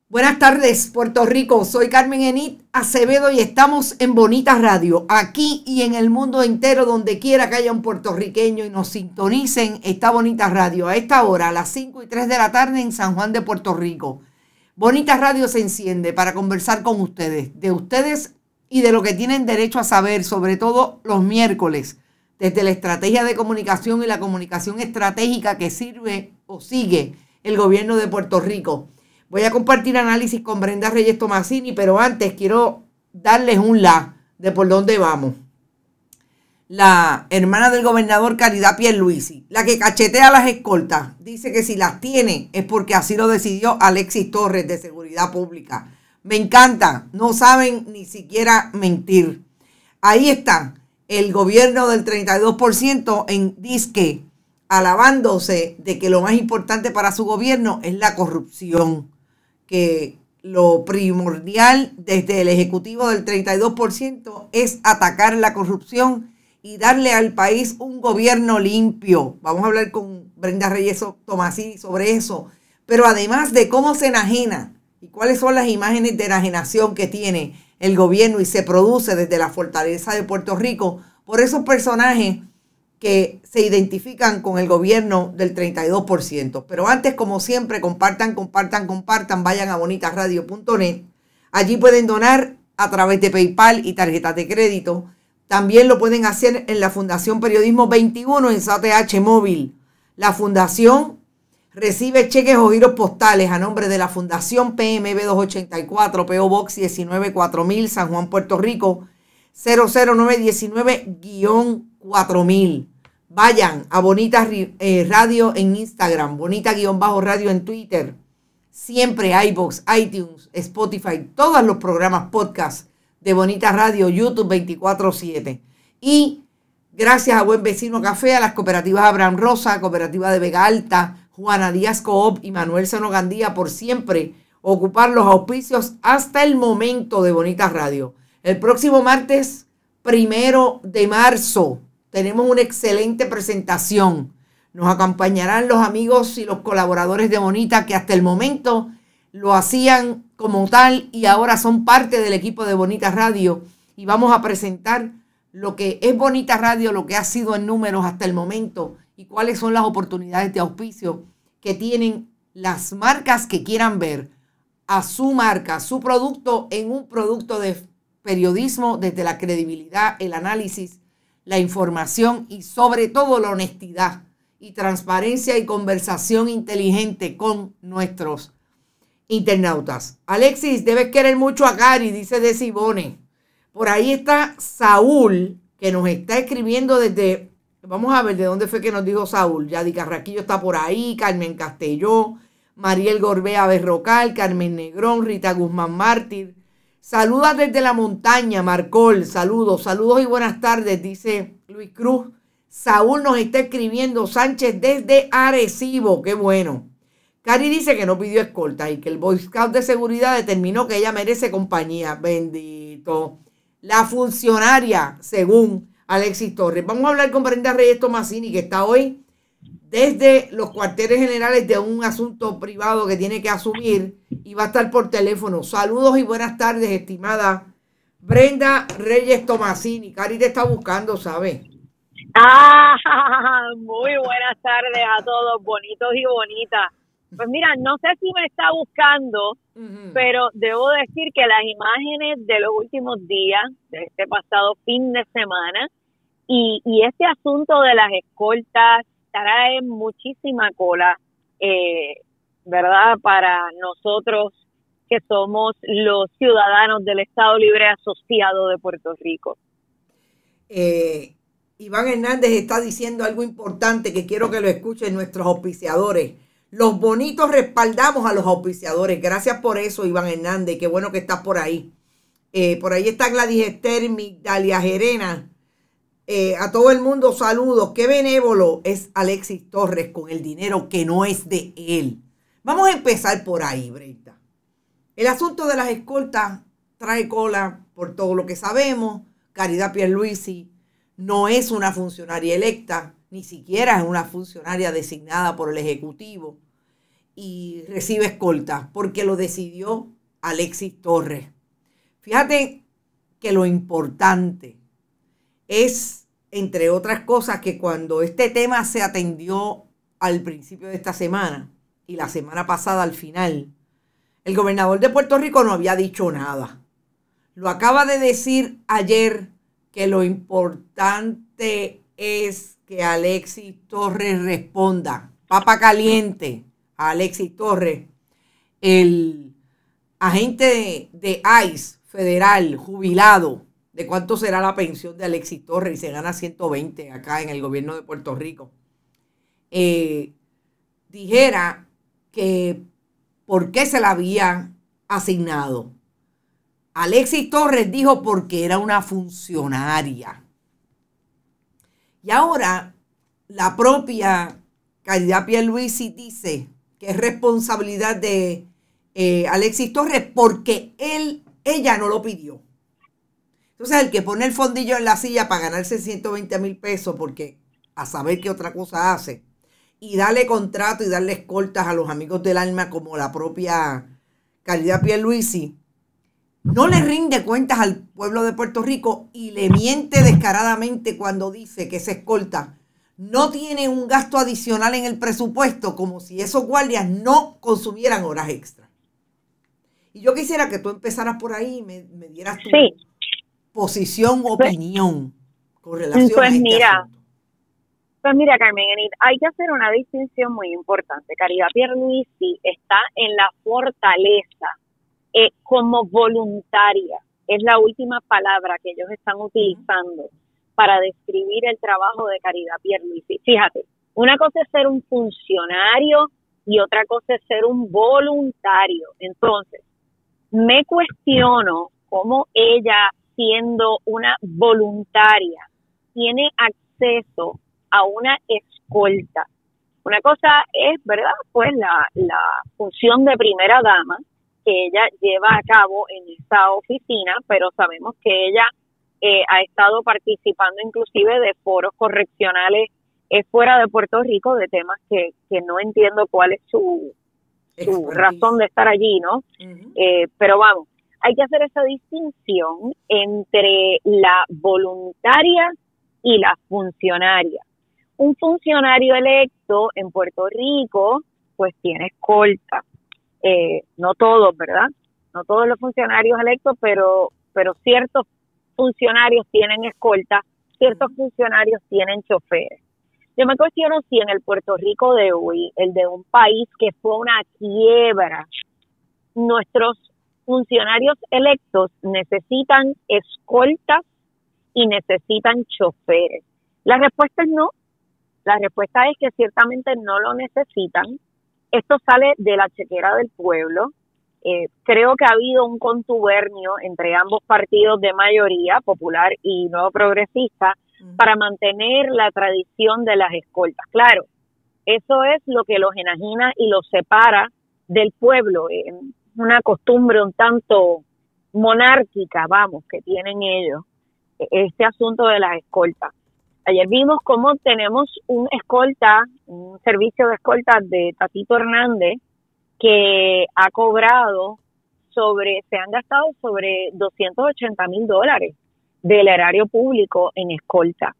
Buenas tardes, Puerto Rico. Soy Carmen Enid Acevedo y estamos en Bonita Radio, aquí y en el mundo entero, donde quiera que haya un puertorriqueño y nos sintonicen, está Bonita Radio. A esta hora, a las 5:03 de la tarde en San Juan de Puerto Rico. Bonita Radio se enciende para conversar con ustedes, de ustedes y de lo que tienen derecho a saber, sobre todo los miércoles, desde la estrategia de comunicación y la comunicación estratégica que sirve o sigue el gobierno de Puerto Rico. Voy a compartir análisis con Brenda Reyes Tomasini, pero antes quiero darles un de por dónde vamos. La hermana del gobernador Caridad Pierluisi, la que cachetea a las escoltas, dice que si las tiene es porque así lo decidió Alexis Torres de Seguridad Pública. Me encanta, no saben ni siquiera mentir. Ahí está el gobierno del 32% en disque, alabándose de que lo más importante para su gobierno es la corrupción, que lo primordial desde el ejecutivo del 32% es atacar la corrupción y darle al país un gobierno limpio. Vamos a hablar con Brenda Reyes Tomasini sobre eso, pero además de cómo se enajena y cuáles son las imágenes de enajenación que tiene el gobierno y se produce desde la fortaleza de Puerto Rico por esos personajes que se identifican con el gobierno del 32%. Pero antes, como siempre, compartan, vayan a bonitasradio.net. Allí pueden donar a través de PayPal y tarjetas de crédito. También lo pueden hacer en la Fundación Periodismo 21 en SATH Móvil. La Fundación recibe cheques o giros postales a nombre de la Fundación PMB 284, P.O. Box 19-4000, San Juan, Puerto Rico, 00919-4000. Vayan a Bonita Radio en Instagram, Bonita-Radio en Twitter. Siempre iVoox, iTunes, Spotify, todos los programas podcast de Bonita Radio, YouTube 24/7. Y gracias a Buen Vecino Café, a las cooperativas Abraham Rosa, Cooperativa de Vega Alta, Juana Díaz Coop y Manuel Seno Gandía por siempre ocupar los auspicios hasta el momento de Bonita Radio. El próximo martes 1 de marzo tenemos una excelente presentación. Nos acompañarán los amigos y los colaboradores de Bonita que hasta el momento lo hacían como tal y ahora son parte del equipo de Bonita Radio. Y vamos a presentar lo que es Bonita Radio, lo que ha sido en números hasta el momento y cuáles son las oportunidades de auspicio que tienen las marcas que quieran ver a su marca, su producto en un producto de periodismo desde la credibilidad, el análisis, la información y sobre todo la honestidad y transparencia y conversación inteligente con nuestros internautas. Alexis, debes querer mucho a Cari, dice de Sibone. Por ahí está Saúl, que nos está escribiendo desde, vamos a ver de dónde fue que nos dijo Saúl. Yadi Carraquillo está por ahí, Carmen Castelló, Mariel Gorbea Berrocal, Carmen Negrón, Rita Guzmán Mártir. Saludas desde la montaña, Marcol. Saludos y buenas tardes, dice Luis Cruz. Saúl nos está escribiendo, Sánchez desde Arecibo. Qué bueno. Cari dice que no pidió escolta y que el Boy Scout de seguridad determinó que ella merece compañía. Bendito. La funcionaria, según Alexis Torres. Vamos a hablar con Brenda Reyes Tomasini, que está hoy desde los cuarteles generales de un asunto privado que tiene que asumir y va a estar por teléfono. Saludos y buenas tardes, estimada Brenda Reyes Tomasini. Cari te está buscando, ¿sabes? Muy buenas tardes a todos, bonitos y bonitas. Pues mira, no sé si me está buscando, pero debo decir que las imágenes de los últimos días, de este pasado fin de semana, y este asunto de las escoltas trae muchísima cola, ¿verdad? Para nosotros que somos los ciudadanos del Estado Libre Asociado de Puerto Rico. Iván Hernández está diciendo algo importante que quiero que lo escuchen nuestros auspiciadores. Los bonitos respaldamos a los auspiciadores. Gracias por eso, Iván Hernández. Qué bueno que estás por ahí. Por ahí está Gladys Esther, Migdalia Gerena. A todo el mundo, saludos. Qué benévolo es Alexis Torres con el dinero que no es de él. Vamos a empezar por ahí, Brenda. El asunto de las escoltas trae cola por todo lo que sabemos. Caridad Pierluisi no es una funcionaria electa, ni siquiera es una funcionaria designada por el Ejecutivo. y recibe escolta, porque lo decidió Alexis Torres. Fíjate que lo importante es, entre otras cosas, que cuando este tema se atendió al principio de esta semana y la semana pasada al final, el gobernador de Puerto Rico no había dicho nada. Lo acaba de decir ayer, que lo importante es que Alexis Torres responda. Papa caliente a Alexis Torres, el agente de ICE federal jubilado. ¿De cuánto será la pensión de Alexis Torres? Y se gana 120 acá en el gobierno de Puerto Rico. Dijera que por qué se la habían asignado. Alexis Torres dijo porque era una funcionaria. Y ahora la propia Caridad Pierluisi dice que es responsabilidad de Alexis Torres porque ella no lo pidió. Entonces el que pone el fondillo en la silla para ganarse 120,000 pesos, porque a saber qué otra cosa hace, y darle contrato y darle escoltas a los amigos del alma como la propia Caridad Pierluisi, no le rinde cuentas al pueblo de Puerto Rico y le miente descaradamente cuando dice que esa escolta no tiene un gasto adicional en el presupuesto, como si esos guardias no consumieran horas extra. Y yo quisiera que tú empezaras por ahí y me dieras tu posición, opinión con relación a este asunto. Pues mira, Carmen, hay que hacer una distinción muy importante. Caridad Pierluisi está en la fortaleza como voluntaria. Es la última palabra que ellos están utilizando para describir el trabajo de Caridad Pierluisi. Fíjate, una cosa es ser un funcionario y otra cosa es ser un voluntario. Entonces, me cuestiono cómo ella, siendo una voluntaria, tiene acceso a una escolta. Una cosa es, ¿verdad?, pues la función de primera dama que ella lleva a cabo en esta oficina, pero sabemos que ella ha estado participando inclusive de foros correccionales fuera de Puerto Rico, de temas que no entiendo cuál es su razón de estar allí, ¿no? Pero vamos, hay que hacer esa distinción entre la voluntaria y la funcionaria. Un funcionario electo en Puerto Rico, pues tiene escolta. No todos, ¿verdad? No todos los funcionarios electos, pero ciertos funcionarios tienen escolta, ciertos funcionarios tienen choferes. Yo me cuestiono si en el Puerto Rico de hoy, el de un país que fue una quiebra, nuestros funcionarios electos necesitan escoltas y necesitan choferes. La respuesta es no. La respuesta es que ciertamente no lo necesitan. Esto sale de la chequera del pueblo. Creo que ha habido un contubernio entre ambos partidos de mayoría, Popular y Nuevo Progresista, para mantener la tradición de las escoltas. Claro, eso es lo que los enajena y los separa del pueblo. Una costumbre un tanto monárquica, vamos, que tienen ellos, este asunto de las escoltas. Ayer vimos cómo tenemos un servicio de escolta de Tatito Hernández que ha cobrado se han gastado sobre $280,000 del erario público en escolta.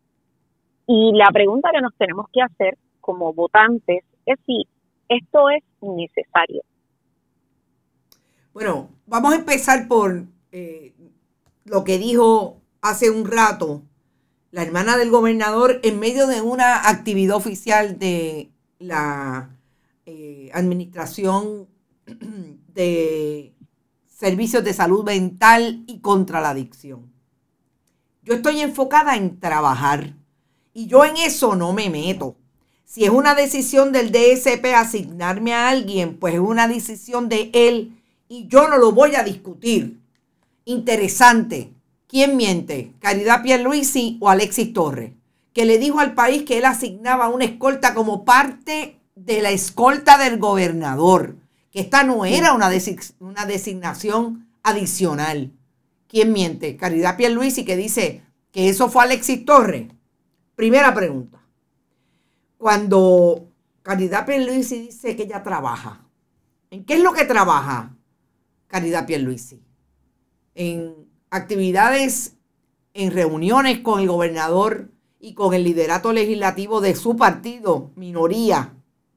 Y la pregunta que nos tenemos que hacer como votantes es si esto es necesario. Bueno, vamos a empezar por lo que dijo hace un rato la hermana del gobernador en medio de una actividad oficial de la Administración de Servicios de Salud Mental y contra la Adicción. Yo estoy enfocada en trabajar y yo en eso no me meto. Si es una decisión del DSP asignarme a alguien, pues es una decisión de él y yo no lo voy a discutir. Interesante. ¿Quién miente? ¿Caridad Pierluisi o Alexis Torres? Que le dijo al país que él asignaba una escolta como parte de la escolta del gobernador. Que esta no era una designación adicional. ¿Quién miente? Caridad Pierluisi, que dice que eso fue Alexis Torres. Primera pregunta. Cuando Caridad Pierluisi dice que ella trabaja, ¿En qué es lo que trabaja Caridad Pierluisi? En actividades, en reuniones con el gobernador y con el liderato legislativo de su partido, minoría,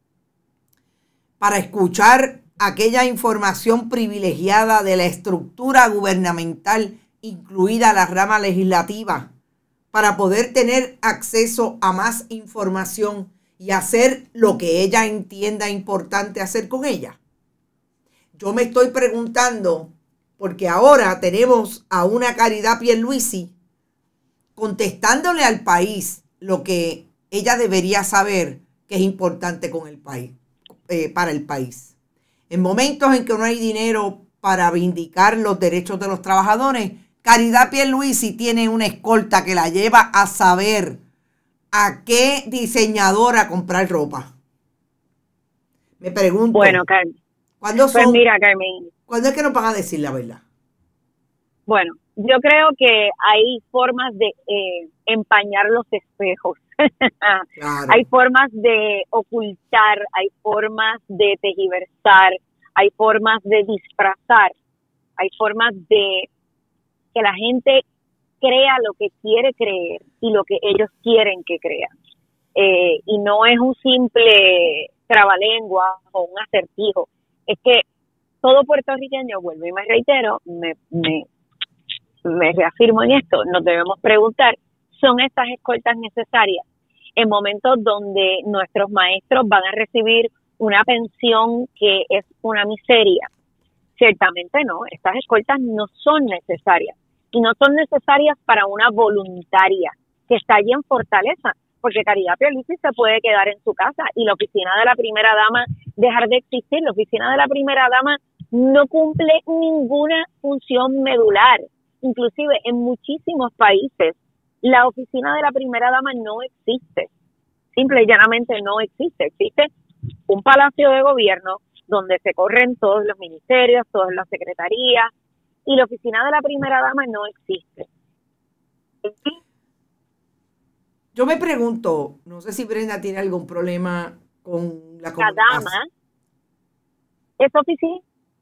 para escuchar aquella información privilegiada de la estructura gubernamental, incluida la rama legislativa, para poder tener acceso a más información y hacer lo que ella entienda importante hacer con ella. Yo me estoy preguntando, porque ahora tenemos a una Caridad Pierluisi contestándole al país lo que ella debería saber que es importante con el país, para el país. En momentos en que no hay dinero para vindicar los derechos de los trabajadores, Caridad Pierluisi tiene una escolta que la lleva a saber a qué diseñadora comprar ropa. Me pregunto. Bueno, Carmen. ¿Cuándo pues mira, Carmen. ¿Cuándo es que nos van a decir la verdad? Bueno, yo creo que hay formas de empañar los espejos. Claro. Hay formas de ocultar, hay formas de tergiversar, hay formas de disfrazar, hay formas de que la gente crea lo que quiere creer y lo que ellos quieren que crean. Y no es un simple trabalengua o un acertijo. Es que todo puertorriqueño, vuelvo y me reitero, me reafirmo en esto, nos debemos preguntar, ¿son estas escoltas necesarias en momentos donde nuestros maestros van a recibir una pensión que es una miseria? Ciertamente no, estas escoltas no son necesarias. Y no son necesarias para una voluntaria que está allí en Fortaleza, porque Caridad Pierluisi se puede quedar en su casa y la oficina de la primera dama dejar de existir. La oficina de la primera dama no cumple ninguna función medular. Inclusive en muchísimos países la oficina de la primera dama no existe. Simple y llanamente no existe. Existe un palacio de gobierno donde se corren todos los ministerios, todas las secretarías, y la oficina de la primera dama no existe. Yo me pregunto, no sé si Brenda tiene algún problema con la comunicación. La dama, esa oficina.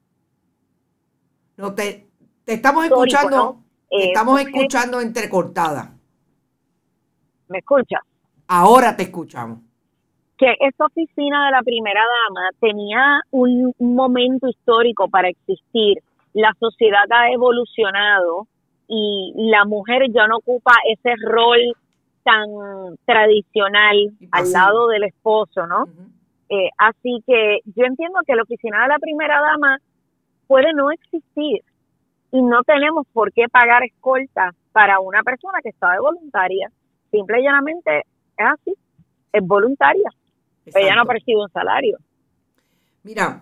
No, te estamos escuchando, ¿no? Te estamos escuchando entrecortada. ¿Me escuchas? Ahora te escuchamos. Que esa oficina de la primera dama tenía un momento histórico para existir. La sociedad ha evolucionado y la mujer ya no ocupa ese rol tan tradicional al lado del esposo, ¿no? Así que yo entiendo que la oficina de la primera dama puede no existir y no tenemos por qué pagar escolta para una persona que está de voluntaria. Simple y llanamente es así, es voluntaria. Exacto. Ella no percibe un salario. Mira,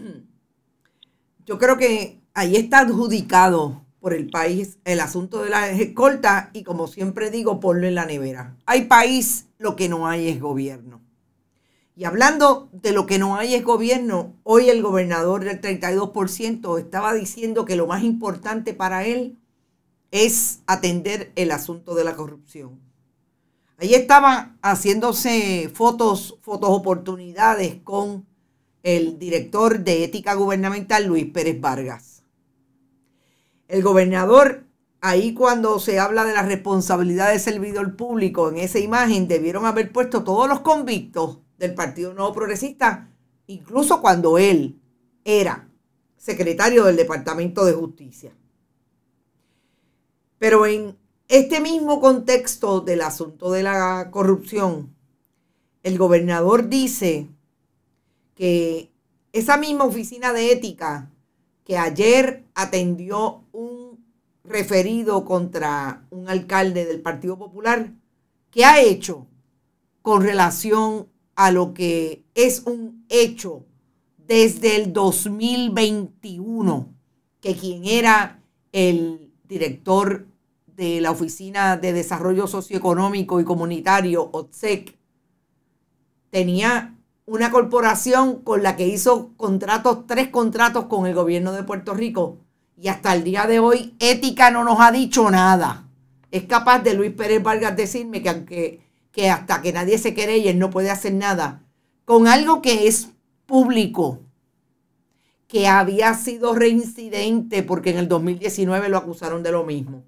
yo creo que ahí está adjudicado por el país el asunto de las escoltas y, como siempre digo, ponlo en la nevera. Hay país, lo que no hay es gobierno. Y hablando de lo que no hay es gobierno, hoy el gobernador del 32% estaba diciendo que lo más importante para él es atender el asunto de la corrupción. Ahí estaban haciéndose fotos oportunidades con el director de ética gubernamental, Luis Pérez Vargas. El gobernador, ahí cuando se habla de la responsabilidad del servidor público, en esa imagen debieron haber puesto todos los convictos del Partido Nuevo Progresista, incluso cuando él era secretario del Departamento de Justicia. Pero en este mismo contexto del asunto de la corrupción, el gobernador dice que esa misma oficina de ética que ayer atendió un referido contra un alcalde del Partido Popular, ¿qué ha hecho con relación a lo que es un hecho desde el 2021, que quien era el director de la Oficina de Desarrollo Socioeconómico y Comunitario, OTSEC, tenía una corporación con la que hizo tres contratos con el gobierno de Puerto Rico, y hasta el día de hoy Ética no nos ha dicho nada? Es capaz de Luis Pérez Vargas decirme que hasta que nadie se querelle él no puede hacer nada con algo que es público que había sido reincidente porque en el 2019 lo acusaron de lo mismo.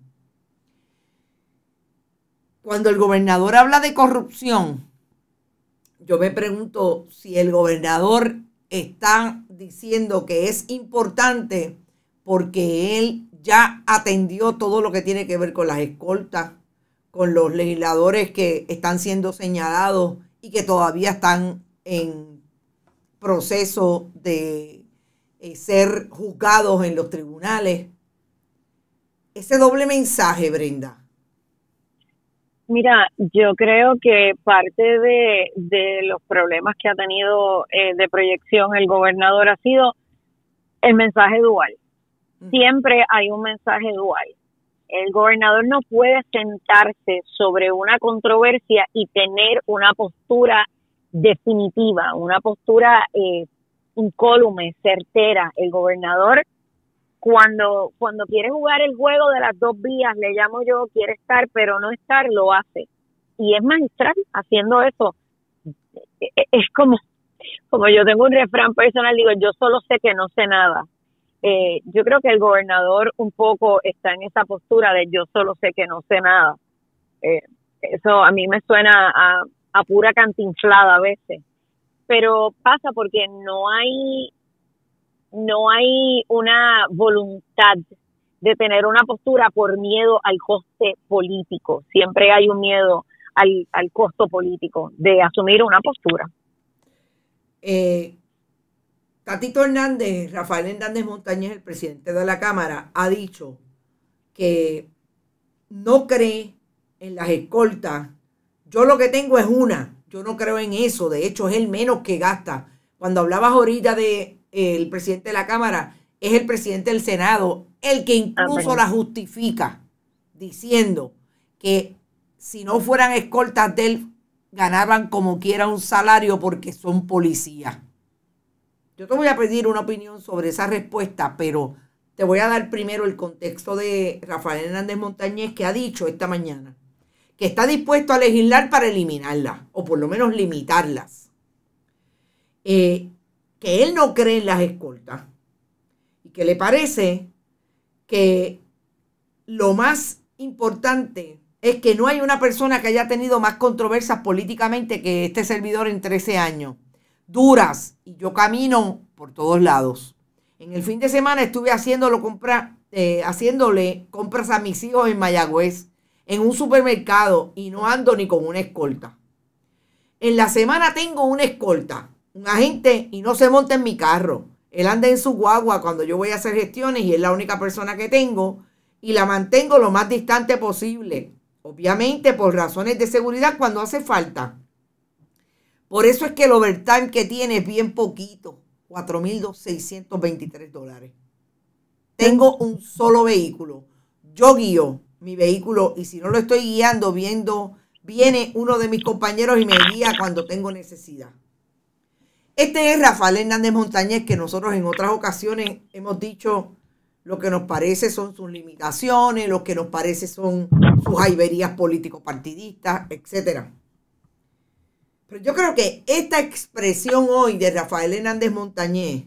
Cuando el gobernador habla de corrupción, yo me pregunto si el gobernador está diciendo que es importante porque él ya atendió todo lo que tiene que ver con las escoltas, con los legisladores que están siendo señalados y que todavía están en proceso de ser juzgados en los tribunales. Ese doble mensaje, Brenda. Mira, yo creo que parte de los problemas que ha tenido de proyección el gobernador ha sido el mensaje dual. Siempre hay un mensaje dual. El gobernador no puede sentarse sobre una controversia y tener una postura definitiva, una postura incólume, certera. El gobernador, cuando quiere jugar el juego de las dos vías, le llamo yo, quiere estar pero no estar, lo hace. Y es magistral haciendo eso. Es como yo tengo un refrán personal, digo, yo solo sé que no sé nada. Yo creo que el gobernador un poco está en esa postura de yo solo sé que no sé nada. Eso a mí me suena a pura cantinflada a veces. Pero pasa porque no hay una voluntad de tener una postura por miedo al coste político. Siempre hay un miedo al costo político de asumir una postura. Tatito Hernández, Rafael Hernández Montañez, el presidente de la Cámara, ha dicho que no cree en las escoltas. Yo lo que tengo es una. Yo no creo en eso. De hecho, es el menos que gasta. Cuando hablabas ahorita de el presidente de la Cámara, es el presidente del Senado el que incluso la justifica, diciendo que si no fueran escoltas de él, ganaban como quiera un salario porque son policías. Yo te voy a pedir una opinión sobre esa respuesta, pero te voy a dar primero el contexto de Rafael Hernández Montañez, que ha dicho esta mañana que está dispuesto a legislar para eliminarlas, o por lo menos limitarlas. Que él no cree en las escoltas y que le parece que lo más importante es que no hay una persona que haya tenido más controversias políticamente que este servidor en 13 años. Duras, y yo camino por todos lados. En el fin de semana estuve haciéndole compras a mis hijos en Mayagüez, en un supermercado, y no ando ni con una escolta. En la semana tengo una escolta, un agente, y no se monta en mi carro. Él anda en su guagua cuando yo voy a hacer gestiones y es la única persona que tengo y la mantengo lo más distante posible. Obviamente por razones de seguridad cuando hace falta. Por eso es que el overtime que tiene es bien poquito, $4,623. Tengo un solo vehículo. Yo guío mi vehículo y si no lo estoy guiando, viene uno de mis compañeros y me guía cuando tengo necesidad. Este es Rafael Hernández Montañez, que nosotros en otras ocasiones hemos dicho lo que nos parece son sus limitaciones, lo que nos parece son sus jaiberías político-partidistas, etcétera. Pero yo creo que esta expresión hoy de Rafael Hernández Montañez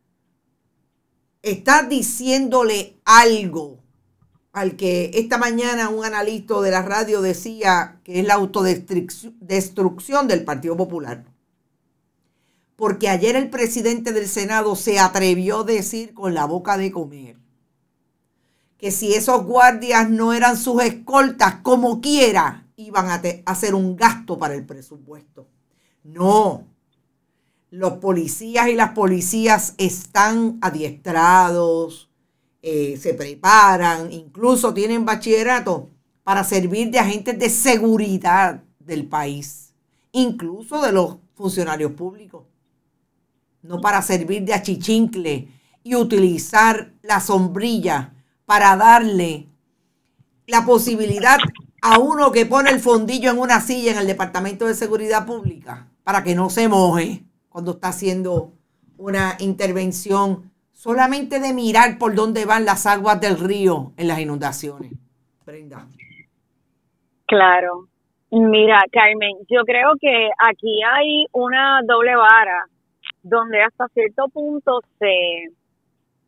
está diciéndole algo al que esta mañana un analista de la radio decía que es la autodestrucción del Partido Popular. Porque ayer el presidente del Senado se atrevió a decir con la boca de comer que si esos guardias no eran sus escoltas, como quiera, iban a hacer un gasto para el presupuesto. No, los policías y las policías están adiestrados, se preparan, incluso tienen bachillerato para servir de agentes de seguridad del país, incluso de los funcionarios públicos. No para servir de achichincle y utilizar la sombrilla para darle la posibilidad a uno que pone el fondillo en una silla en el Departamento de Seguridad Pública para que no se moje cuando está haciendo una intervención solamente de mirar por dónde van las aguas del río en las inundaciones. Brenda. Claro. Mira, Carmen, yo creo que aquí hay una doble vara donde hasta cierto punto se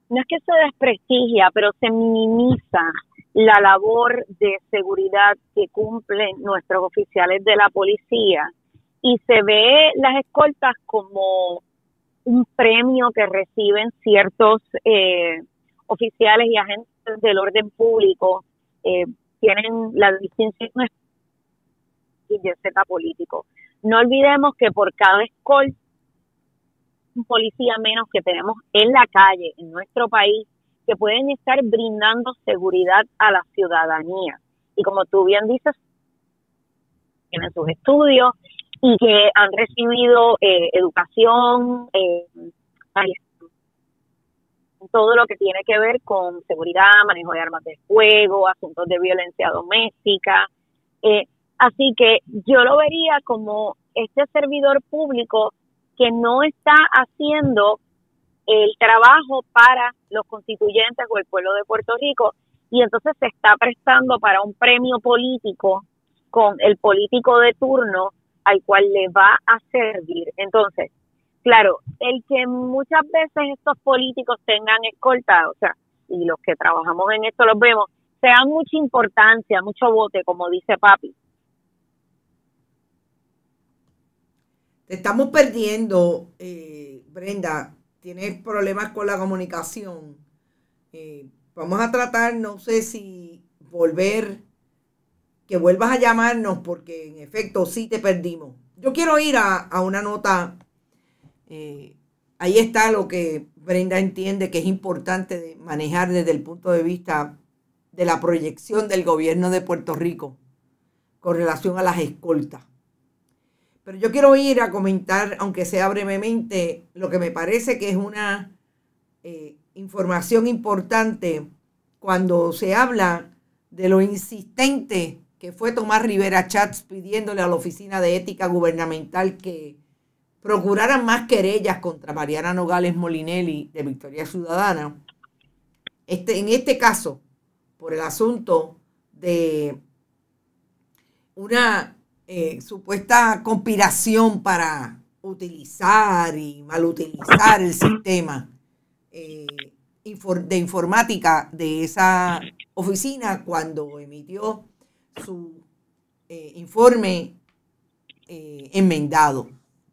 no es que se desprestigia, pero se minimiza la labor de seguridad que cumplen nuestros oficiales de la policía y se ve las escoltas como un premio que reciben ciertos oficiales y agentes del orden público, tienen la distinción y de Z político. No olvidemos que por cada escolta, un policía menos que tenemos en la calle, en nuestro país, que pueden estar brindando seguridad a la ciudadanía. Y como tú bien dices, tienen sus estudios y que han recibido educación, todo lo que tiene que ver con seguridad, manejo de armas de fuego, asuntos de violencia doméstica. Así que yo lo vería como este servidor público que no está haciendo el trabajo para los constituyentes o el pueblo de Puerto Rico, y entonces se está prestando para un premio político con el político de turno al cual le va a servir. Entonces, claro, el que muchas veces estos políticos tengan escolta, o sea, y los que trabajamos en esto los vemos, se dan mucha importancia, mucho bote, como dice papi. Te estamos perdiendo, Brenda. Tienes problemas con la comunicación. Vamos a tratar, no sé si que vuelvas a llamarnos, porque en efecto sí te perdimos. Yo quiero ir a una nota. Ahí está lo que Brenda entiende que es importante de manejar desde el punto de vista de la proyección del gobierno de Puerto Rico con relación a las escoltas. Pero yo quiero ir a comentar, aunque sea brevemente, lo que me parece que es una información importante cuando se habla de lo insistente que fue Tomás Rivera Schatz pidiéndole a la Oficina de Ética Gubernamental que procuraran más querellas contra Mariana Nogales Molinelli de Victoria Ciudadana. En este caso, por el asunto de una supuesta conspiración para utilizar y malutilizar el sistema de informática de esa oficina cuando emitió su informe enmendado.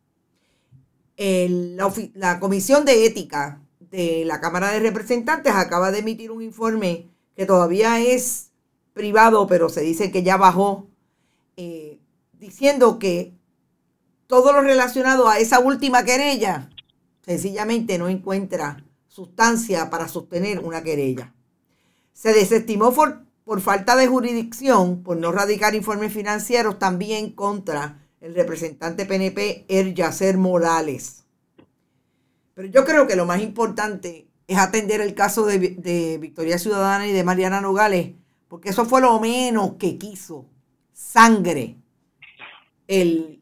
La Comisión de Ética de la Cámara de Representantes acaba de emitir un informe que todavía es privado, pero se dice que ya bajó, diciendo que todo lo relacionado a esa última querella sencillamente no encuentra sustancia para sostener una querella. Se desestimó por falta de jurisdicción, por no radicar informes financieros, también contra el representante PNP Yacer Morales. Pero yo creo que lo más importante es atender el caso de Victoria Ciudadana y de Mariana Nogales, porque eso fue lo menos que quiso sangre el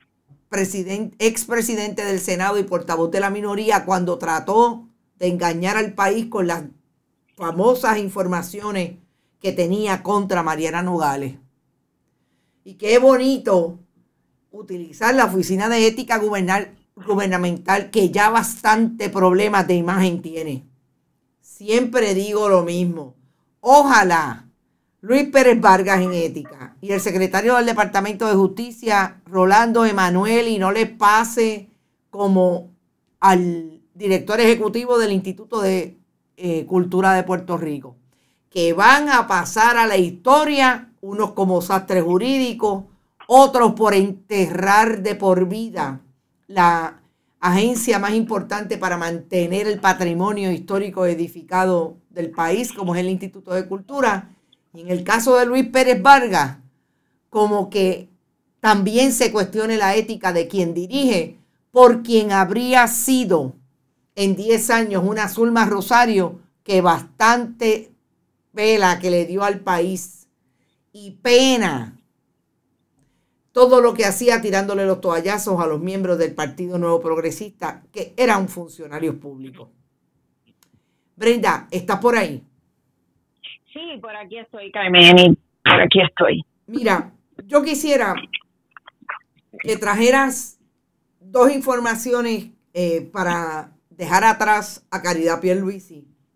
expresidente del Senado y portavoz de la minoría cuando trató de engañar al país con las famosas informaciones que tenía contra Mariana Nogales. Y qué bonito utilizar la Oficina de Ética Gubernamental, que ya bastante problemas de imagen tiene. Siempre digo lo mismo. Ojalá Luis Pérez Vargas en Ética y el secretario del Departamento de Justicia, Rolando Emanuel, y no les pase como al director ejecutivo del Instituto de Cultura de Puerto Rico, que van a pasar a la historia, unos como sastres jurídicos, otros por enterrar de por vida la agencia más importante para mantener el patrimonio histórico edificado del país, como es el Instituto de Cultura. Y en el caso de Luis Pérez Vargas, como que también se cuestione la ética de quien dirige, por quien habría sido en 10 años una Zulma Rosario que bastante vela que le dio al país y pena todo lo que hacía tirándole los toallazos a los miembros del Partido Nuevo Progresista, que eran funcionarios públicos. Brenda, ¿estás por ahí? Sí, por aquí estoy, Carmen, por aquí estoy. Mira, yo quisiera que trajeras dos informaciones para dejar atrás a Caridad Pierluisi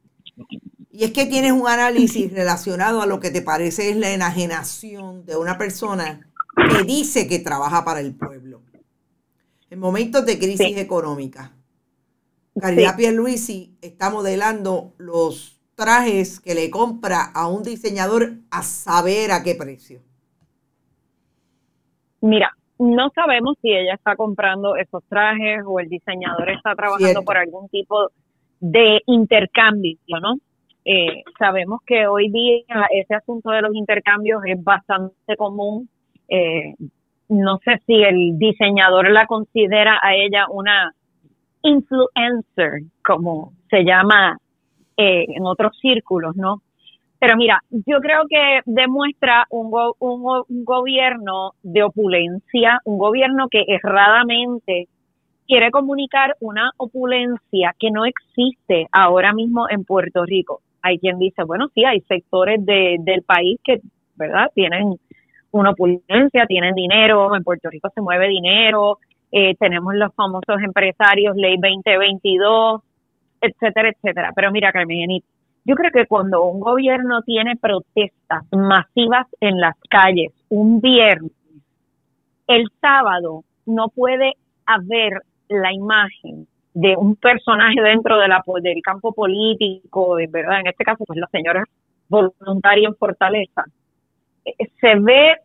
Y es que tienes un análisis relacionado a lo que te parece es la enajenación de una persona que dice que trabaja para el pueblo. En momentos de crisis económica, Caridad Pierluisi está modelando los trajes que le compra a un diseñador a saber a qué precio. Mira, no sabemos si ella está comprando esos trajes o el diseñador está trabajando por algún tipo de intercambio, ¿no? Sabemos que hoy día ese asunto de los intercambios es bastante común. No sé si el diseñador la considera a ella una influencer, como se llama en otros círculos, ¿no? Pero mira, yo creo que demuestra un gobierno de opulencia, un gobierno que erradamente quiere comunicar una opulencia que no existe ahora mismo en Puerto Rico. Hay quien dice, bueno, sí, hay sectores del país que, ¿verdad?, tienen una opulencia, tienen dinero, en Puerto Rico se mueve dinero, tenemos los famosos empresarios, Ley 2022, etcétera, etcétera. Pero mira, Carmen, yo creo que cuando un gobierno tiene protestas masivas en las calles un viernes, el sábado no puede haber la imagen de un personaje dentro del campo político, ¿verdad? En este caso, pues la señora voluntaria en Fortaleza. Se ve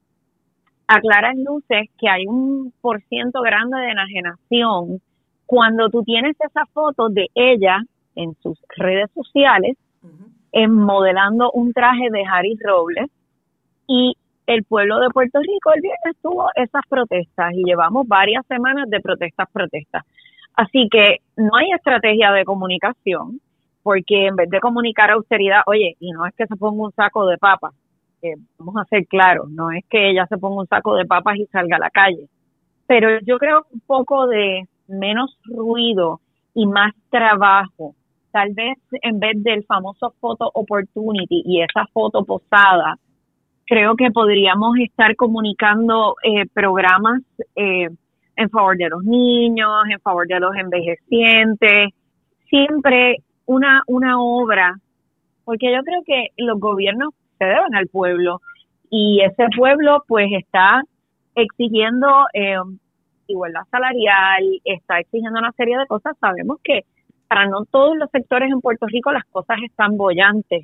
a claras luces que hay un % grande de enajenación cuando tú tienes esa foto de ella en sus redes sociales, modelando un traje de Harry Robles, y el pueblo de Puerto Rico el viernes tuvo esas protestas y llevamos varias semanas de protestas. Así que no hay estrategia de comunicación, porque en vez de comunicar austeridad, oye, y no es que se ponga un saco de papas, vamos a ser claros, no es que ella se ponga un saco de papas y salga a la calle, pero yo creo que un poco de menos ruido y más trabajo, tal vez en vez del famoso photo opportunity y esa foto posada, creo que podríamos estar comunicando programas en favor de los niños, en favor de los envejecientes, siempre una obra, porque yo creo que los gobiernos se deben al pueblo y ese pueblo pues está exigiendo igualdad salarial, está exigiendo una serie de cosas. Sabemos que para no todos los sectores en Puerto Rico las cosas están bollantes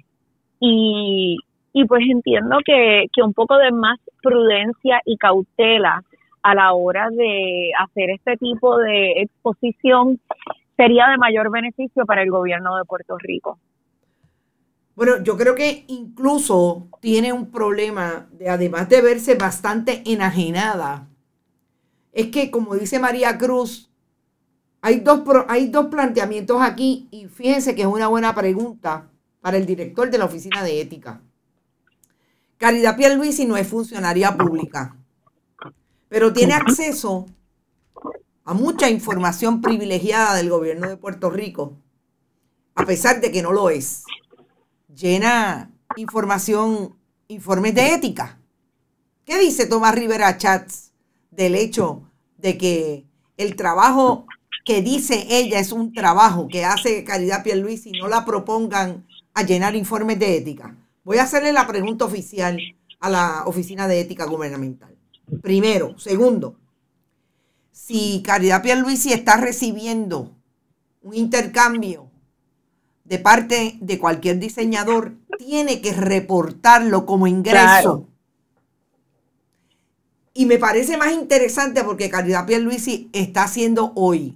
y pues entiendo que un poco de más prudencia y cautela a la hora de hacer este tipo de exposición sería de mayor beneficio para el gobierno de Puerto Rico. Bueno, yo creo que incluso tiene un problema, además de verse bastante enajenada, es que, como dice María Cruz, hay dos planteamientos aquí, y fíjense que es una buena pregunta para el director de la Oficina de Ética. Caridad Pierluisi no es funcionaria pública, pero tiene acceso a mucha información privilegiada del gobierno de Puerto Rico, a pesar de que no lo es. Llena informes de ética. ¿Qué dice Tomás Rivera Chats del hecho de que el trabajo que dice ella es un trabajo que hace Caridad Pierluisi y no la propongan a llenar informes de ética? Voy a hacerle la pregunta oficial a la Oficina de Ética Gubernamental. Primero. Segundo, si Caridad Pierluisi está recibiendo un intercambio de parte de cualquier diseñador, tiene que reportarlo como ingreso. Claro. Y me parece más interesante porque Caridad Pierluisi está haciendo hoy,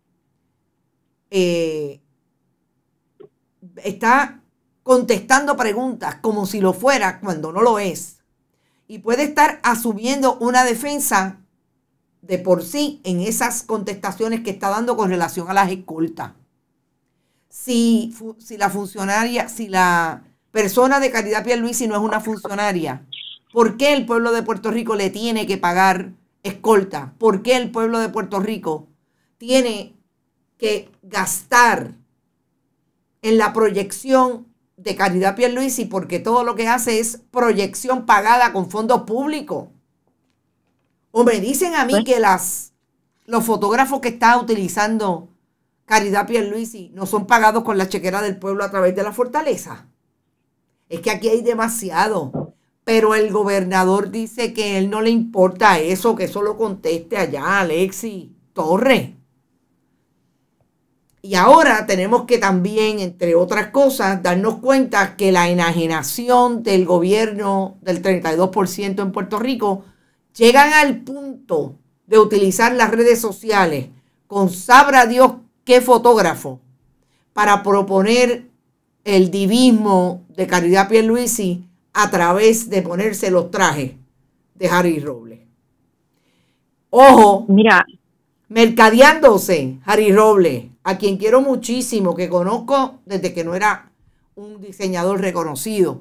está contestando preguntas como si lo fuera cuando no lo es. Y puede estar asumiendo una defensa de por sí en esas contestaciones que está dando con relación a las escoltas. Si la persona de Caridad Pierluisi no es una funcionaria, ¿por qué el pueblo de Puerto Rico le tiene que pagar escolta? ¿Por qué el pueblo de Puerto Rico tiene que gastar en la proyección de Caridad Pierluisi? Porque todo lo que hace es proyección pagada con fondos públicos. O me dicen a mí que los fotógrafos que está utilizando Caridad Pierluisi no son pagados con la chequera del pueblo a través de la fortaleza. Es que aquí hay demasiado. Pero el gobernador dice que a él no le importa eso, que eso lo conteste allá Alexis Torres. Y ahora tenemos que también, entre otras cosas, darnos cuenta que la enajenación del gobierno del 32% en Puerto Rico llegan al punto de utilizar las redes sociales con sabrá Dios qué fotógrafo para proponer el divismo de Caridad Pierluisi a través de ponerse los trajes de Harry Robles. Ojo, mira, mercadeándose Harry Robles, a quien quiero muchísimo, que conozco desde que no era un diseñador reconocido.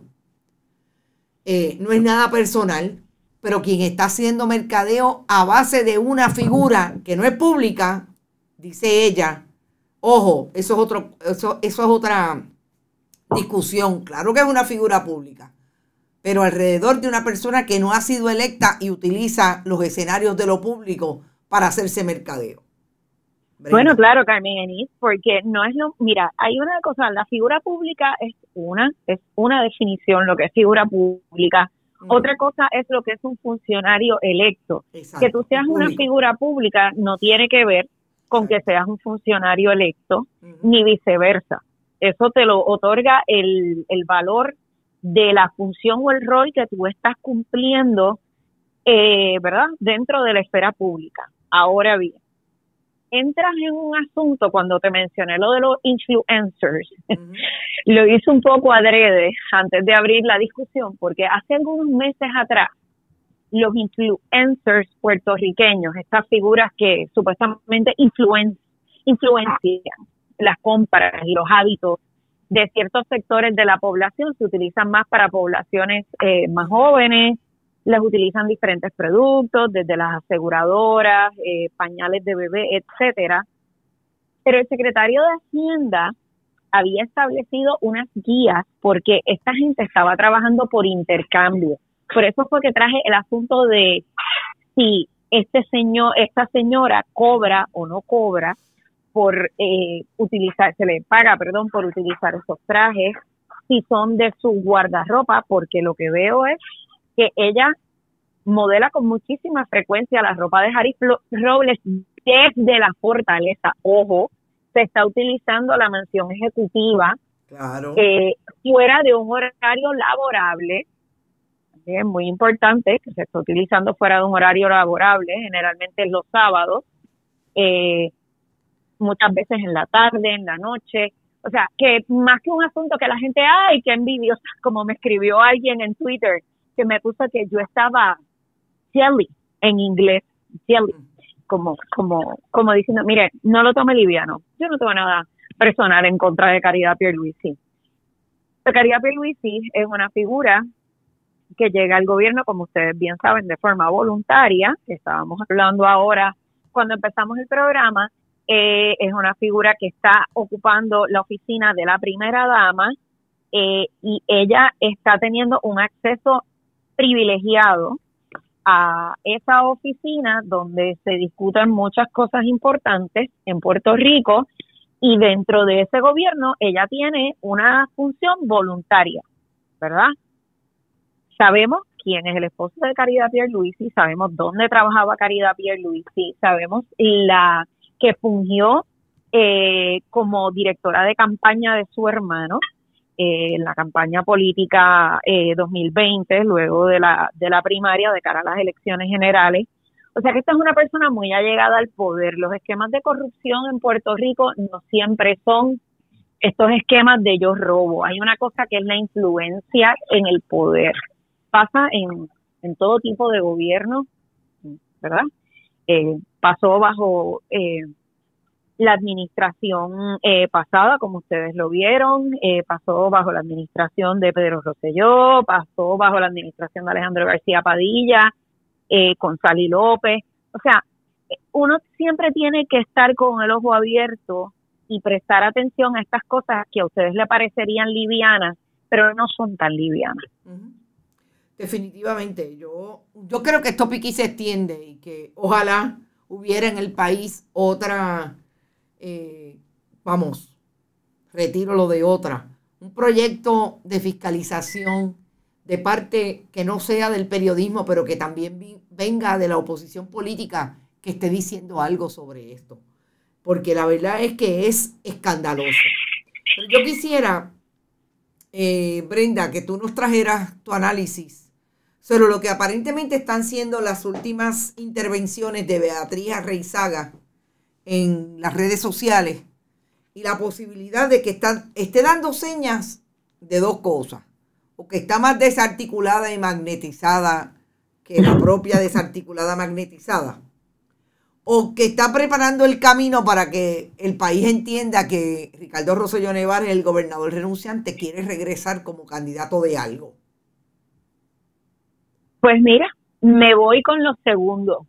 No es nada personal, pero quien está haciendo mercadeo a base de una figura que no es pública, dice ella, ojo, eso es otra discusión. Claro que es una figura pública, pero alrededor de una persona que no ha sido electa y utiliza los escenarios de lo público para hacerse mercadeo. Brenda. Bueno, claro, Carmen Enís, porque no es lo... Mira, hay una cosa, la figura pública es una definición, lo que es figura pública. Otra cosa es lo que es un funcionario electo. Exacto, Que tú seas una figura pública no tiene que ver con que seas un funcionario electo, ni viceversa. Eso te lo otorga el valor de la función o el rol que tú estás cumpliendo, ¿verdad?, dentro de la esfera pública. Ahora bien, entras en un asunto, cuando te mencioné lo de los influencers, lo hice un poco adrede antes de abrir la discusión, porque hace algunos meses atrás, los influencers puertorriqueños, estas figuras que supuestamente influencian las compras y los hábitos de ciertos sectores de la población, se utilizan más para poblaciones más jóvenes, les utilizan diferentes productos, desde las aseguradoras, pañales de bebé, etcétera. Pero el secretario de Hacienda había establecido unas guías porque esta gente estaba trabajando por intercambio. Por eso fue que traje el asunto de si esta señora cobra o no cobra por utilizar, se le paga, perdón, por utilizar esos trajes, si son de su guardarropa, porque lo que veo es que ella modela con muchísima frecuencia la ropa de Harry Robles desde la fortaleza. Ojo, se está utilizando la mansión ejecutiva, claro, fuera de un horario laborable. Es muy importante que se está utilizando fuera de un horario laborable, generalmente los sábados, muchas veces en la tarde, en la noche. O sea, que más que un asunto que la gente, ¡ay, qué envidiosa! Como me escribió alguien en Twitter, que me puso que yo estaba jelly, en inglés, jelly, como diciendo, mire, no lo tome liviano. Yo no tengo nada personal en contra de Caridad Pierluisi. Pero Caridad Pierluisi es una figura que llega al gobierno, como ustedes bien saben, de forma voluntaria, que estábamos hablando ahora cuando empezamos el programa. Es una figura que está ocupando la oficina de la primera dama, y ella está teniendo un acceso privilegiado a esa oficina donde se discuten muchas cosas importantes en Puerto Rico, y dentro de ese gobierno ella tiene una función voluntaria, ¿verdad? Sabemos quién es el esposo de Caridad Pierluisi, sabemos dónde trabajaba Caridad Pierluisi, sabemos la que fungió como directora de campaña de su hermano en la campaña política 2020, luego de la primaria de cara a las elecciones generales. O sea que esta es una persona muy allegada al poder. Los esquemas de corrupción en Puerto Rico no siempre son estos esquemas de yo robo. Hay una cosa que es la influencia en el poder. Pasa en todo tipo de gobierno, ¿verdad? Pasó bajo la administración pasada, como ustedes lo vieron, pasó bajo la administración de Pedro Rosselló, pasó bajo la administración de Alejandro García Padilla, con Sally López. O sea, uno siempre tiene que estar con el ojo abierto y prestar atención a estas cosas que a ustedes le parecerían livianas, pero no son tan livianas. Definitivamente, yo creo que esto piqui se extiende y que ojalá hubiera en el país otra vamos, retiro lo de otra, un proyecto de fiscalización de parte que no sea del periodismo, pero que también venga de la oposición política que esté diciendo algo sobre esto. Porque la verdad es que es escandaloso. Pero yo quisiera, Brenda, que tú nos trajeras tu análisis sobre lo que aparentemente están siendo las últimas intervenciones de Beatriz Arreizaga en las redes sociales y la posibilidad de que esté dando señas de dos cosas, o que está más desarticulada y magnetizada que la propia desarticulada magnetizada, o que está preparando el camino para que el país entienda que Ricardo Rosselló Nevares, el gobernador renunciante, quiere regresar como candidato de algo. Pues mira, me voy con lo segundo.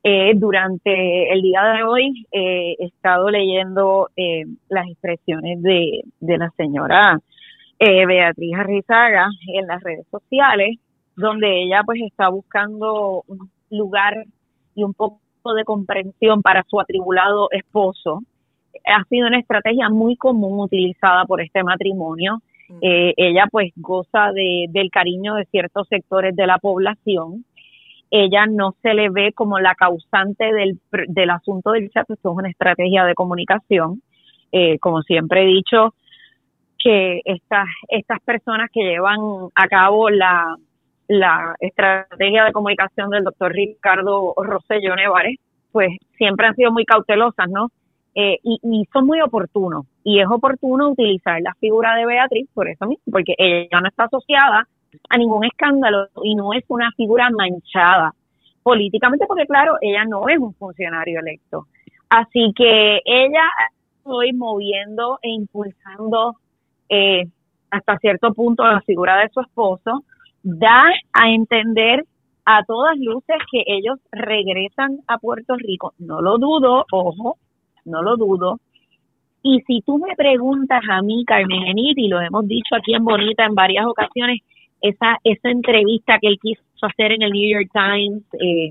Durante el día de hoy he estado leyendo las expresiones de la señora Beatriz Arreizaga en las redes sociales, donde ella pues está buscando un lugar y un poco de comprensión para su atribulado esposo. Ha sido una estrategia muy común utilizada por este matrimonio. Ella pues goza del cariño de ciertos sectores de la población. Ella no se le ve como la causante del asunto del chat. Esto es una estrategia de comunicación. Como siempre he dicho, que estas personas que llevan a cabo la estrategia de comunicación del doctor Ricardo Rosselló Nevares, pues siempre han sido muy cautelosas, ¿no? Y son muy oportunos. Y es oportuno utilizar la figura de Beatriz por eso mismo, porque ella no está asociada a ningún escándalo y no es una figura manchada políticamente, porque claro, ella no es un funcionario electo. Así que ella estoy moviendo e impulsando hasta cierto punto la figura de su esposo, da a entender a todas luces que ellos regresan a Puerto Rico. No lo dudo, ojo, no lo dudo. Y si tú me preguntas a mí, Carmen Enid, y lo hemos dicho aquí en Bonita en varias ocasiones, esa entrevista que él quiso hacer en el New York Times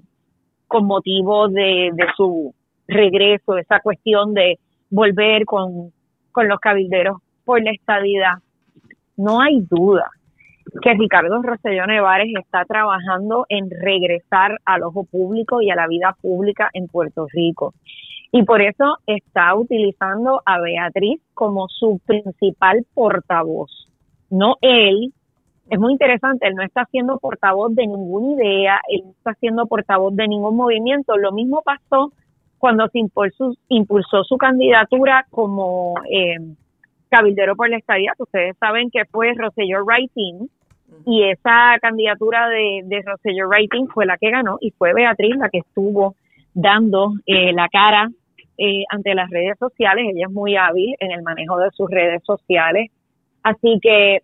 con motivo de su regreso, esa cuestión de volver con los cabilderos por la estadidad, no hay duda que Ricardo Rosselló Nevares está trabajando en regresar al ojo público y a la vida pública en Puerto Rico. Y por eso está utilizando a Beatriz como su principal portavoz. No él. Es muy interesante, él no está siendo portavoz de ninguna idea, él no está siendo portavoz de ningún movimiento. Lo mismo pasó cuando se impulsó su candidatura como cabildero por la estadía, que ustedes saben que fue Rosselló Writing, y esa candidatura de Rosselló Writing fue la que ganó, y fue Beatriz la que estuvo dando la cara ante las redes sociales. Ella es muy hábil en el manejo de sus redes sociales, así que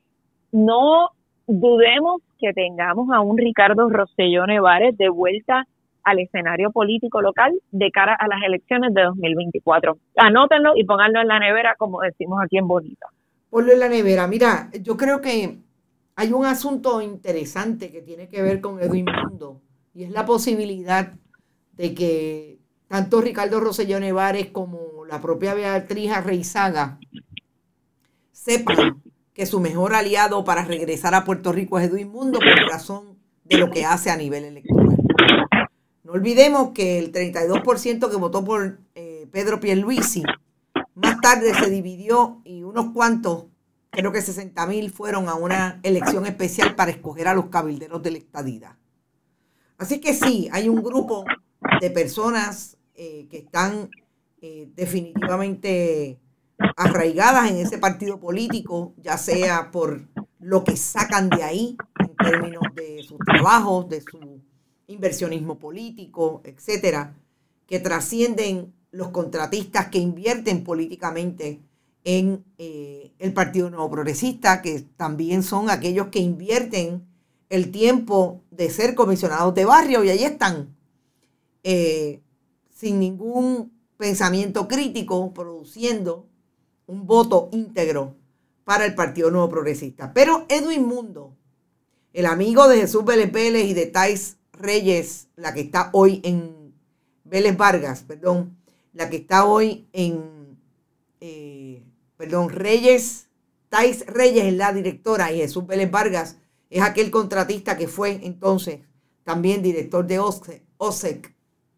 no dudemos que tengamos a un Ricardo Rosselló Nevares de vuelta al escenario político local de cara a las elecciones de 2024. Anótenlo y pónganlo en la nevera, como decimos aquí en Bonita. Ponlo en la nevera. Mira, yo creo que hay un asunto interesante que tiene que ver con Edwin Mundo, y es la posibilidad de que tanto Ricardo Rosselló Nevares como la propia Beatriz Arreizaga sepan que su mejor aliado para regresar a Puerto Rico es Edwin Mundo por razón de lo que hace a nivel electoral. No olvidemos que el 32% que votó por Pedro Pierluisi, más tarde se dividió y unos cuantos, creo que 60,000, fueron a una elección especial para escoger a los cabilderos de la estadidad. Así que sí, hay un grupo de personas que están definitivamente arraigadas en ese partido político, ya sea por lo que sacan de ahí en términos de sus trabajos, de su inversionismo político, etcétera, que trascienden los contratistas que invierten políticamente en el Partido Nuevo Progresista, que también son aquellos que invierten el tiempo de ser comisionados de barrio, y ahí están, sin ningún pensamiento crítico, produciendo un voto íntegro para el Partido Nuevo Progresista. Pero Edwin Mundo, el amigo de Jesús Vélez Vélez y de Thais Reyes, la que está hoy en Vélez Vargas, la que está hoy en Thais Reyes es la directora y Jesús Vélez Vargas es aquel contratista que fue entonces también director de OSEC.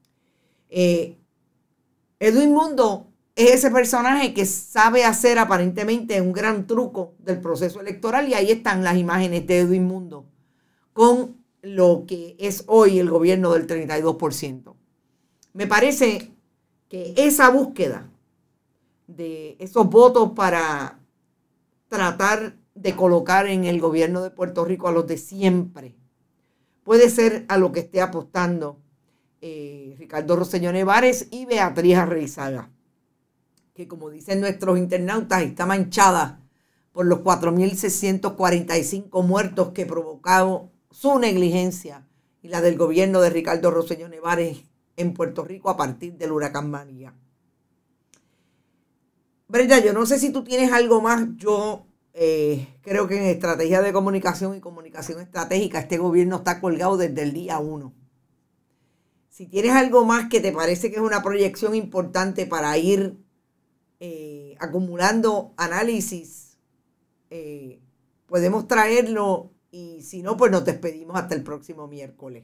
Edwin Mundo es ese personaje que sabe hacer aparentemente un gran truco del proceso electoral, y ahí están las imágenes de Edwin Mundo con lo que es hoy el gobierno del 32%. Me parece que esa búsqueda de esos votos para tratar de colocar en el gobierno de Puerto Rico a los de siempre puede ser a lo que esté apostando Ricardo Rosselló Nevares y Beatriz Arreizaga, que, como dicen nuestros internautas, está manchada por los 4.645 muertos que provocó su negligencia y la del gobierno de Ricardo Rosselló Nevares en Puerto Rico a partir del huracán María. Brenda, yo no sé si tú tienes algo más. Yo creo que en estrategia de comunicación y comunicación estratégica este gobierno está colgado desde el día 1. Si tienes algo más que te parece que es una proyección importante para ir acumulando análisis, podemos traerlo, y si no, pues nos despedimos hasta el próximo miércoles.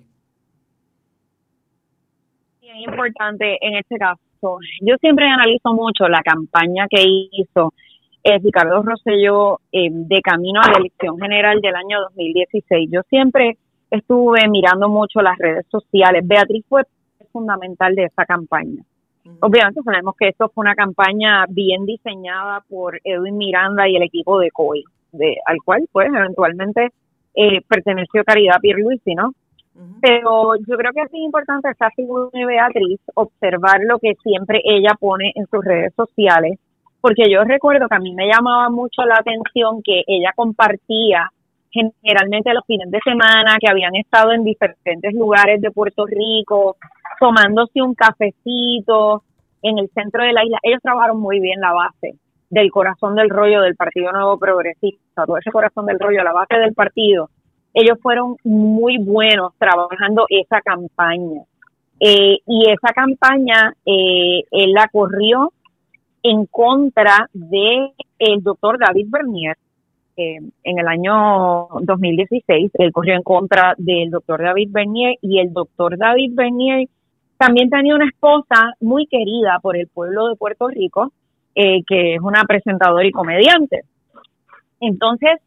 Bien importante en este caso. Yo siempre analizo mucho la campaña que hizo Ricardo Rosselló de camino a la elección general del año 2016. Yo siempre estuve mirando mucho las redes sociales. Beatriz fue fundamental de esa campaña. Obviamente sabemos que esto fue una campaña bien diseñada por Edwin Miranda y el equipo de COI, al cual pues eventualmente perteneció Caridad Pierluisi, ¿no? Pero yo creo que es importante esta figura de Beatriz, observar lo que siempre ella pone en sus redes sociales, porque yo recuerdo que a mí me llamaba mucho la atención que ella compartía generalmente los fines de semana que habían estado en diferentes lugares de Puerto Rico, tomándose un cafecito en el centro de la isla. Ellos trabajaron muy bien la base del corazón del rollo del Partido Nuevo Progresista, todo ese corazón del rollo, la base del partido. Ellos fueron muy buenos trabajando esa campaña. Y esa campaña él la corrió en contra de el doctor David Bernier. En el año 2016, él corrió en contra del doctor David Bernier, y el doctor David Bernier también tenía una esposa muy querida por el pueblo de Puerto Rico, que es una presentadora y comediante. Entonces,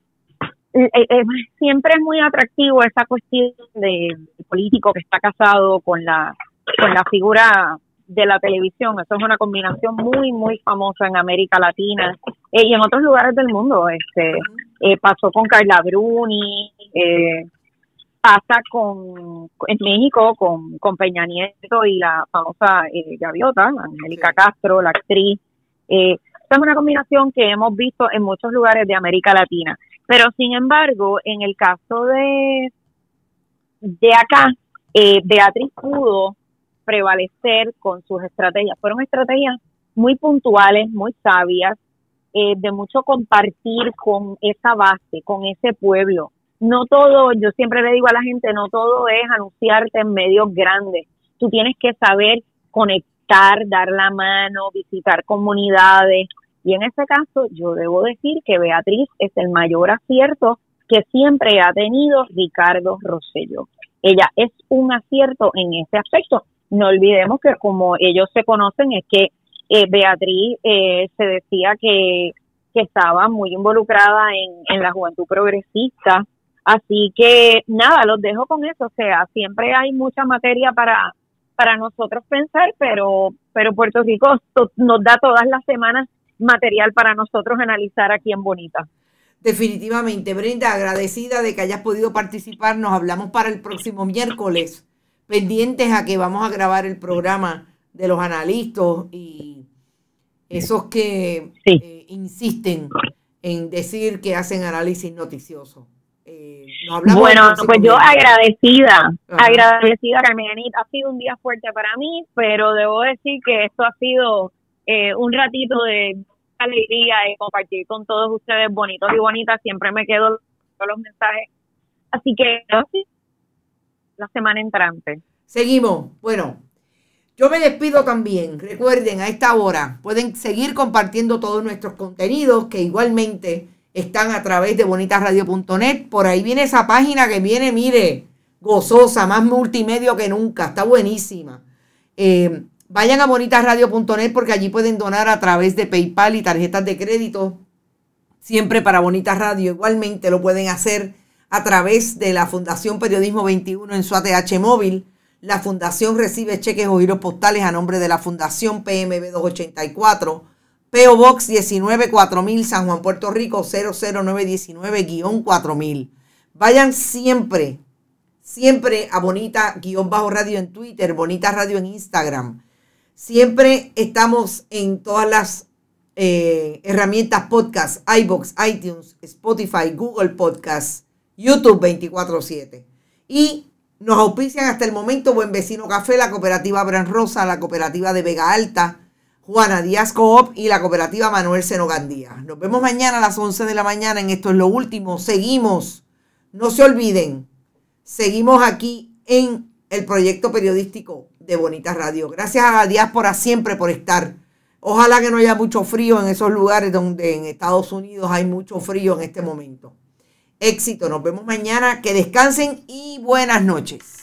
siempre es muy atractivo esa cuestión de político que está casado con la figura de la televisión. Eso es una combinación muy, muy famosa en América Latina y en otros lugares del mundo. Pasó con Carla Bruni, pasa en México con Peña Nieto y la famosa gaviota, Angélica Castro, la actriz. Esta es una combinación que hemos visto en muchos lugares de América Latina. Pero, sin embargo, en el caso de acá, Beatriz pudo prevalecer con sus estrategias. Fueron estrategias muy puntuales, muy sabias, de mucho compartir con esa base, con ese pueblo. No todo, yo siempre le digo a la gente, no todo es anunciarte en medios grandes. Tú tienes que saber conectar, dar la mano, visitar comunidades. Y en ese caso, yo debo decir que Beatriz es el mayor acierto que siempre ha tenido Ricardo Rosselló. Ella es un acierto en ese aspecto. No olvidemos que como ellos se conocen es que Beatriz se decía que estaba muy involucrada en la juventud progresista. Así que nada, los dejo con eso. O sea, siempre hay mucha materia para nosotros pensar, pero Puerto Rico nos da todas las semanas material para nosotros analizar aquí en Bonita. Definitivamente, Brenda, agradecida de que hayas podido participar. Nos hablamos para el próximo miércoles, pendientes a que vamos a grabar el programa de los analistas y esos que sí insisten en decir que hacen análisis noticioso. Bueno, pues yo agradecida, Carmenita. Ha sido un día fuerte para mí, pero debo decir que esto ha sido un ratito de alegría y compartir con todos ustedes, bonitos y bonitas. Siempre me quedo con los mensajes. Así que la semana entrante. Seguimos. Bueno, Yo me despido también. Recuerden, a esta hora pueden seguir compartiendo todos nuestros contenidos que igualmente están a través de bonitasradio.net. Por ahí viene esa página que viene, mire, gozosa, más multimedia que nunca. Está buenísima. Vayan a bonitasradio.net porque allí pueden donar a través de PayPal y tarjetas de crédito. Siempre para Bonitas Radio. Igualmente lo pueden hacer a través de la Fundación Periodismo 21 en su ATH móvil. La Fundación recibe cheques o giros postales a nombre de la Fundación PMB 284, P.O. Box 19-4000, San Juan, Puerto Rico 00919-4000. Vayan siempre a Bonita-Radio en Twitter, Bonita Radio en Instagram. Siempre estamos en todas las herramientas podcast, iVoox, iTunes, Spotify, Google Podcasts, YouTube 24/7. Y nos auspician hasta el momento Buen Vecino Café, la cooperativa Bran Rosa, la cooperativa de Vega Alta, Juana Díaz Coop y la cooperativa Manuel Seno Gandía. Nos vemos mañana a las 11 de la mañana en Esto es lo Último. Seguimos, no se olviden, seguimos aquí en el proyecto periodístico de Bonita Radio. Gracias a la diáspora siempre por estar. Ojalá que no haya mucho frío en esos lugares donde en Estados Unidos hay mucho frío en este momento. Éxito, nos vemos mañana, que descansen y buenas noches.